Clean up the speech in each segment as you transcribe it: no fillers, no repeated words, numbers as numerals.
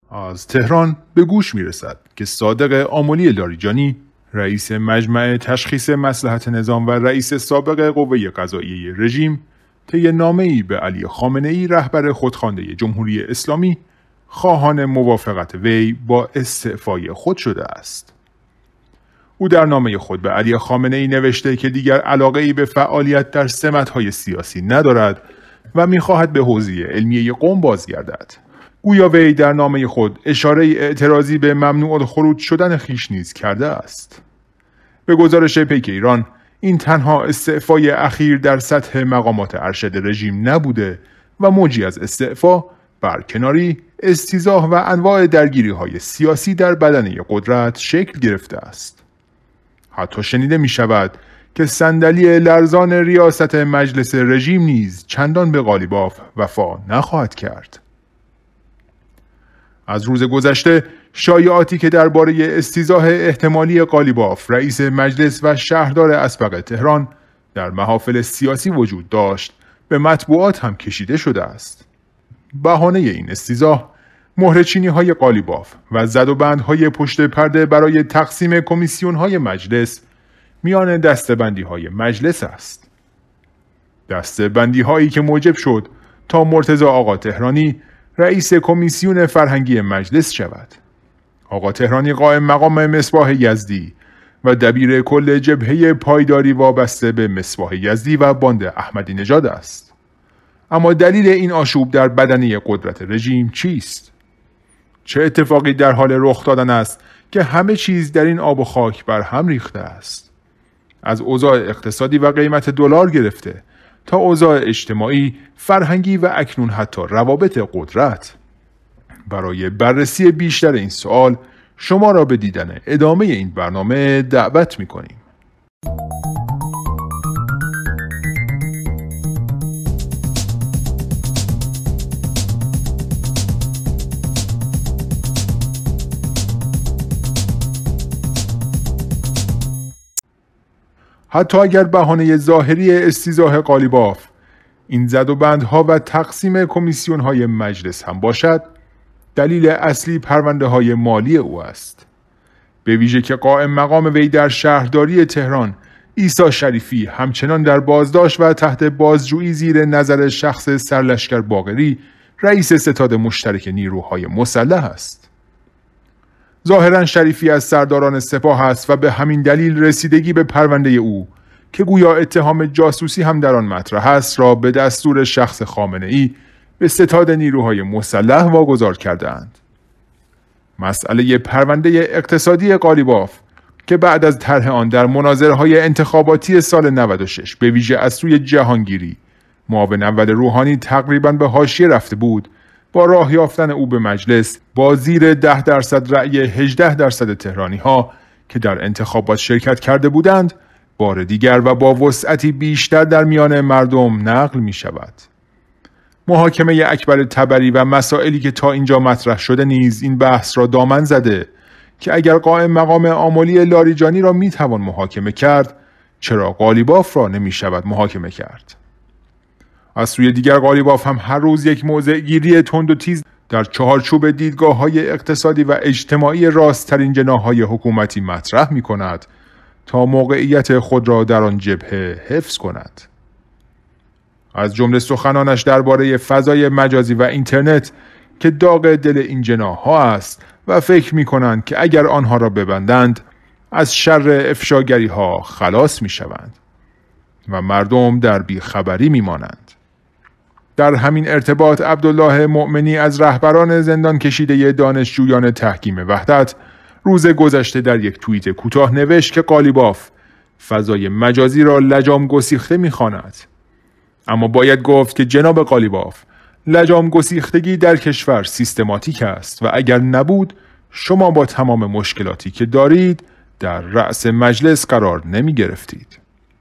از تهران به گوش میرسد که صادق آملی لاریجانی، رئیس مجمع تشخیص مصلحت نظام و رئیس سابق قوه قضاییه رژیم، طی نامه‌ای به علی خامنه رهبر خودخوانده جمهوری اسلامی خواهان موافقت وی با استعفای خود شده است. او در نامه خود به علی خامنه نوشته که دیگر علاقه‌ای به فعالیت در سمت‌های سیاسی ندارد و می‌خواهد به حوزه علمیه قم بازگردد. گویا وی در نامه خود اشاره اعتراضی به ممنوع الخروج شدن خویش نیز کرده است. به گزارش پیک ایران، این تنها استعفای اخیر در سطح مقامات ارشد رژیم نبوده و موجی از استعفا، برکناری، استیضاح و انواع درگیری‌های سیاسی در بدنه قدرت شکل گرفته است. حتی شنیده می شود که صندلی لرزان ریاست مجلس رژیم نیز چندان به قالیباف وفا نخواهد کرد. از روز گذشته شایعاتی که درباره استیضاح احتمالی قالیباف رئیس مجلس و شهردار اسبق تهران در محافل سیاسی وجود داشت به مطبوعات هم کشیده شده است. بهانه این استیضاح مهرچینی‌های قالیباف و زدوبندهای پشت پرده برای تقسیم کمیسیون‌های مجلس میان دسته‌بندی‌های مجلس است. دسته‌بندی‌هایی که موجب شد تا مرتضی آقا تهرانی رئیس کمیسیون فرهنگی مجلس شود. آقا تهرانی قائم مقام مصباح یزدی و دبیر کل جبهه پایداری وابسته به مصباح یزدی و باند احمدی نژاد است. اما دلیل این آشوب در بدنه قدرت رژیم چیست؟ چه اتفاقی در حال رخ دادن است که همه چیز در این آب و خاک بر هم ریخته است؟ از اوضاع اقتصادی و قیمت دلار گرفته تا اوضاع اجتماعی، فرهنگی و اکنون حتی روابط قدرت. برای بررسی بیشتر این سوال شما را به دیدن ادامه این برنامه دعوت می‌کنیم. حتی اگر بهانه ظاهری استیضاح قالیباف این زدوبندها و تقسیم کمیسیون‌های مجلس هم باشد، دلیل اصلی پرونده‌های مالی او است. به ویژه که قائم مقام وی در شهرداری تهران، عیسی شریفی، همچنان در بازداشت و تحت بازجویی زیر نظر شخص سرلشکر باقری، رئیس ستاد مشترک نیروهای مسلح است. ظاهراً شریفی از سرداران سپاه است و به همین دلیل رسیدگی به پرونده او که گویا اتهام جاسوسی هم در آن مطرح است را به دستور شخص خامنه‌ای به ستاد نیروهای مسلح واگذار کردند. مسئله پرونده اقتصادی قالیباف که بعد از طرح آن در مناظره‌های انتخاباتی سال 96 به ویژه از سوی جهانگیری معاون اول روحانی تقریباً به حاشیه رفته بود، با راه یافتن او به مجلس با زیر 10% رأی 18% تهرانی‌ها که در انتخابات شرکت کرده بودند، بار دیگر و با وسعتی بیشتر در میان مردم نقل می شود. محاکمه اکبر طبری و مسائلی که تا اینجا مطرح شده نیز این بحث را دامن زده که اگر قائم مقام آملی لاریجانی را می توان محاکمه کرد، چرا قالیباف را نمی شود محاکمه کرد؟ از سوی دیگر قالیباف هم هر روز یک موضع گیری تند و تیز در چهارچوب دیدگاه‌های اقتصادی و اجتماعی راست‌ترین جناح‌های حکومتی مطرح می‌کند تا موقعیت خود را در آن جبهه حفظ کند. از جمله سخنانش درباره فضای مجازی و اینترنت که داغ دل این جناح‌ها است و فکر می‌کنند که اگر آنها را ببندند از شر افشاگری‌ها خلاص می‌شوند و مردم در بیخبری می‌مانند. در همین ارتباط عبدالله مؤمنی از رهبران زندان کشیده دانشجویان تحکیم وحدت روز گذشته در یک توییت کوتاه نوشت که قالیباف فضای مجازی را لجام گسیخته می‌خواند. اما باید گفت که جناب قالیباف، لجام گسیختگی در کشور سیستماتیک است و اگر نبود شما با تمام مشکلاتی که دارید در رأس مجلس قرار نمی گرفتید.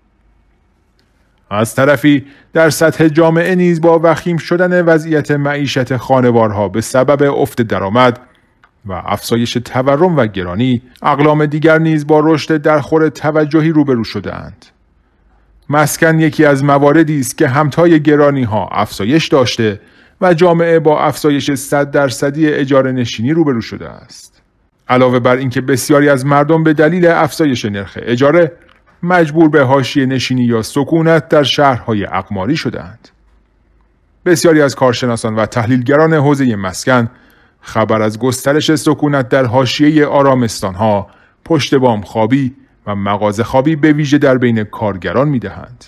از طرفی در سطح جامعه نیز با وخیم شدن وضعیت معیشت خانوارها به سبب افت درآمد و افزایش تورم و گرانی، اقلام دیگر نیز با رشد درخور توجهی روبرو شده‌اند. مسکن یکی از مواردی است که همتای گرانی ها افزایش داشته و جامعه با افزایش 100% اجاره نشینی روبرو شده است. علاوه بر اینکه بسیاری از مردم به دلیل افزایش نرخ اجاره مجبور به حاشیه نشینی یا سکونت در شهرهای اقماری شدند. بسیاری از کارشناسان و تحلیلگران حوزه مسکن خبر از گسترش سکونت در حاشیه آرامستان‌ها، پشت بام خوابی و مغازه خوابی به ویژه در بین کارگران می‌دهند.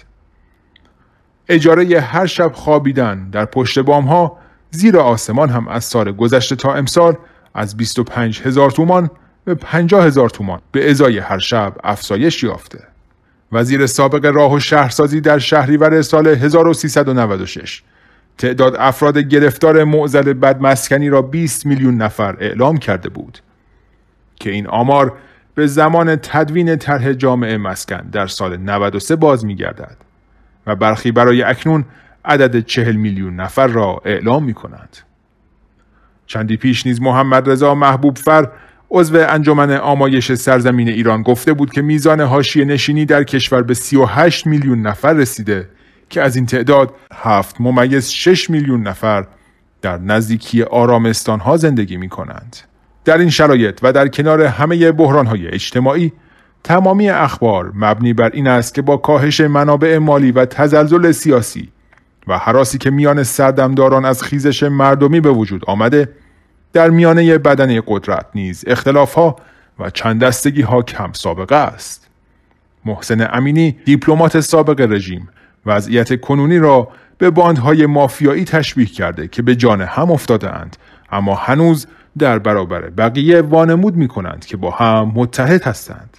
اجاره هر شب خوابیدن در پشت بام‌ها زیر آسمان هم از سال گذشته تا امسال از 25,000 تومان به 50,000 تومان به ازای هر شب افزایش یافته. وزیر سابق راه و شهرسازی در شهریور سال 1396 تعداد افراد گرفتار معضل بدمسکنی را 20 میلیون نفر اعلام کرده بود که این آمار به زمان تدوین طرح جامعه مسکن در سال 93 باز می‌گردد و برخی برای اکنون عدد 40 میلیون نفر را اعلام می‌کنند. چندی پیش نیز محمد رضا محبوبفر عضو انجمن آمایش سرزمین ایران گفته بود که میزان حاشیه نشینی در کشور به 38 میلیون نفر رسیده که از این تعداد 7.6 میلیون نفر در نزدیکی آرامستان‌ها زندگی می‌کنند. در این شرایط و در کنار همه بحران‌های اجتماعی، تمامی اخبار مبنی بر این است که با کاهش منابع مالی و تزلزل سیاسی و هراسی که میان سردمداران از خیزش مردمی به وجود آمده، در میانه بدنه قدرت نیز اختلاف‌ها و چند دستگی‌ها کم سابقه است. محسن امینی، دیپلمات سابق رژیم، وضعیت کنونی را به باندهای مافیایی تشبیه کرده که به جان هم افتاده‌اند، اما هنوز در برابر بقیه وانمود می‌کنند که با هم متحد هستند.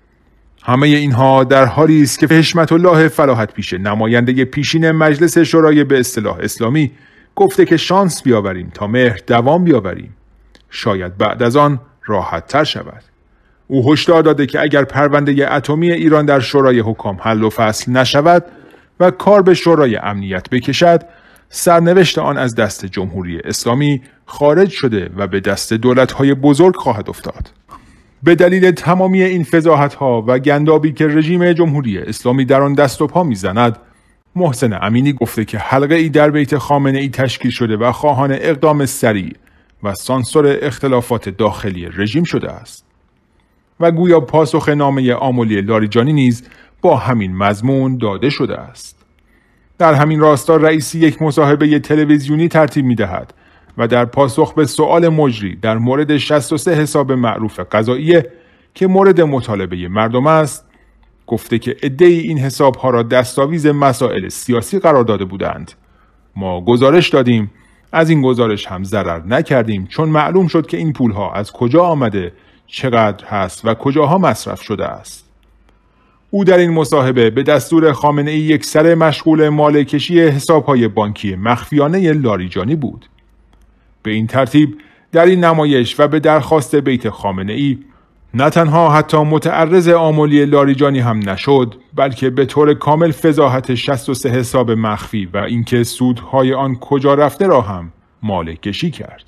همه اینها در حالی است که حشمت الله فلاحت پیشه، نماینده پیشین مجلس شورای به اصطلاح اسلامی، گفته که شانس بیاوریم تا مهر دوام بیاوریم، شاید بعد از آن راحت تر شود. او هشدار داده که اگر پرونده اتمی ایران در شورای حکام حل و فصل نشود و کار به شورای امنیت بکشد، سرنوشت آن از دست جمهوری اسلامی خارج شده و به دست دولت‌های بزرگ خواهد افتاد. به دلیل تمامی این فضاحت‌ها و گندابی که رژیم جمهوری اسلامی در آن دست و پا می‌زند، محسن امینی گفته که حلقه ای در بیت خامنه ای تشکیل شده و خواهان اقدام سریع و سانسور اختلافات داخلی رژیم شده است و گویا پاسخ نامه آملی لاریجانی نیز با همین مضمون داده شده است. در همین راستا رئیسی یک مصاحبه تلویزیونی ترتیب می‌دهد و در پاسخ به سؤال مجری در مورد 63 حساب معروف قضائیه که مورد مطالبه مردم است، گفته که عده‌ای این حساب‌ها را دستاویز مسائل سیاسی قرار داده بودند. ما گزارش دادیم، از این گزارش هم ضرر نکردیم، چون معلوم شد که این پول‌ها از کجا آمده، چقدر هست و کجاها مصرف شده است. او در این مصاحبه به دستور خامنه ای یک سر مشغول مالکشی حساب‌های بانکی مخفیانه لاریجانی بود. به این ترتیب در این نمایش و به درخواست بیت خامنه ای نه تنها حتی متعرض آملی لاریجانی هم نشد، بلکه به طور کامل فضاحت 63 حساب مخفی و اینکه سودهای آن کجا رفته را هم مالکشی کرد.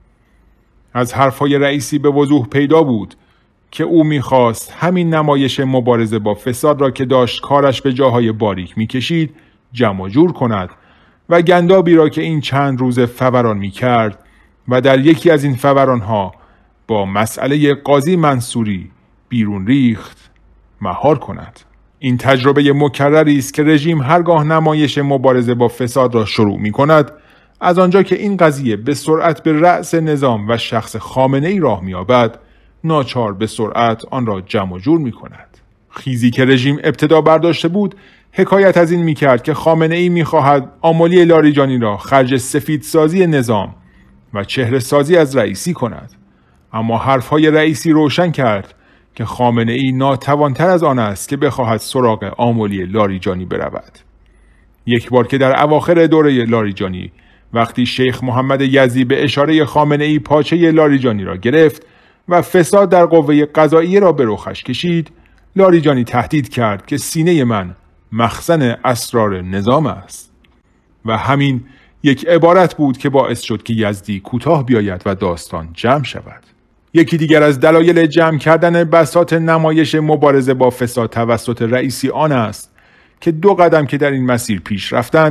از حرفهای رئیسی به وضوح پیدا بود که او می‌خواست همین نمایش مبارزه با فساد را که داشت کارش به جاهای باریک می‌کشید جمع جور کند و گندابی را که این چند روز فوران می‌کرد و در یکی از این فوران‌ها با مسئله قاضی منصوری بیرون ریخت مهار کند. این تجربه مکرری است که رژیم هرگاه نمایش مبارزه با فساد را شروع می‌کند، از آنجا که این قضیه به سرعت به رأس نظام و شخص خامنه‌ای راه می‌یابد، ناچار به سرعت آن را جمع جور می‌کند. خیزی که رژیم ابتدا برداشته بود حکایت از این می‌کرد که خامنه‌ای می‌خواهد آملی لاریجانی را خرج سفیدسازی نظام و چهره‌سازی از رئیسی کند. اما حرفهای رئیسی روشن کرد که خامنه ای ناتوانتر از آن است که بخواهد سراغ آملی لاریجانی برود. یک بار که در اواخر دوره لاریجانی وقتی شیخ محمد یزدی به اشاره خامنه ای پاچه لاریجانی را گرفت و فساد در قوه قضاییه را به رخش کشید، لاریجانی تهدید کرد که سینه من مخزن اسرار نظام است و همین یک عبارت بود که باعث شد که یزدی کوتاه بیاید و داستان جمع شود. یکی دیگر از دلایل جمع کردن بساط نمایش مبارزه با فساد توسط رئیسی آن است که 2 قدم که در این مسیر پیش رفتند،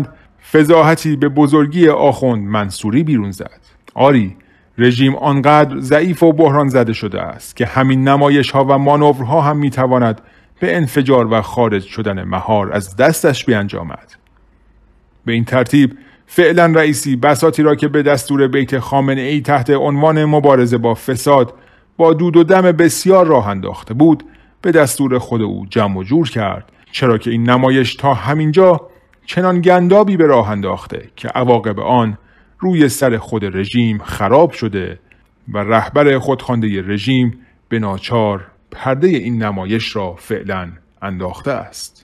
فضاحتی به بزرگی آخوند منصوری بیرون زد. آری، رژیم آنقدر ضعیف و بحران زده شده است که همین نمایش ها و مانورها هم میتواند به انفجار و خارج شدن مهار از دستش بیانجامد. به این ترتیب فعلا رئیسی بساطی را که به دستور بیت خامنه ای تحت عنوان مبارزه با فساد با دود و دم بسیار راه انداخته بود به دستور خود او جمع و جور کرد، چرا که این نمایش تا همینجا چنان گندابی به راه انداخته که عواقب آن روی سر خود رژیم خراب شده و رهبر خودخوانده رژیم به ناچار پرده این نمایش را فعلا انداخته است.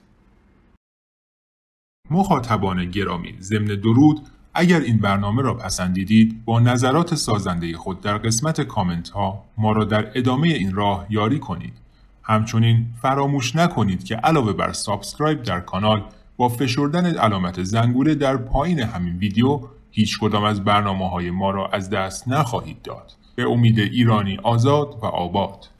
مخاطبان گرامی، ضمن درود، اگر این برنامه را پسندیدید با نظرات سازنده خود در قسمت کامنت ها ما را در ادامه این راه یاری کنید. همچنین فراموش نکنید که علاوه بر سابسکرایب در کانال با فشردن علامت زنگوله در پایین همین ویدیو هیچ کدام از برنامه‌های ما را از دست نخواهید داد. به امید ایرانی آزاد و آباد.